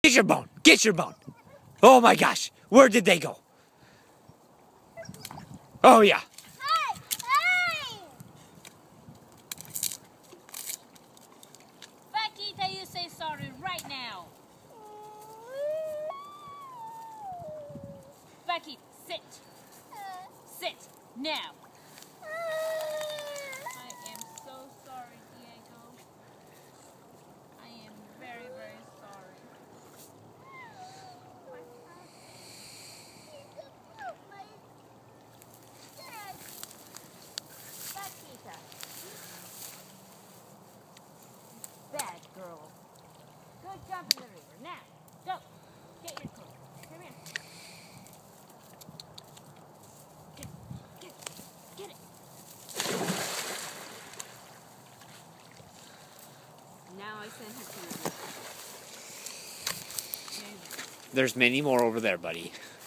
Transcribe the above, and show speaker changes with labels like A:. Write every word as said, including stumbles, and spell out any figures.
A: Get your bone. Get your bone. Oh my gosh. Where did they go? Oh yeah.
B: Hey! Hey!
C: Vaquita, you say sorry right now. Vaquita, sit. Sit now. I am so sorry, Diego. I am very, very sorry.
B: Vaquita.
C: Bad girl. Go jump in the river. Now, go. Get your clothes. Come here. Get it. Get it. Get it. Now I send her to the river.
A: There's many more over there, buddy.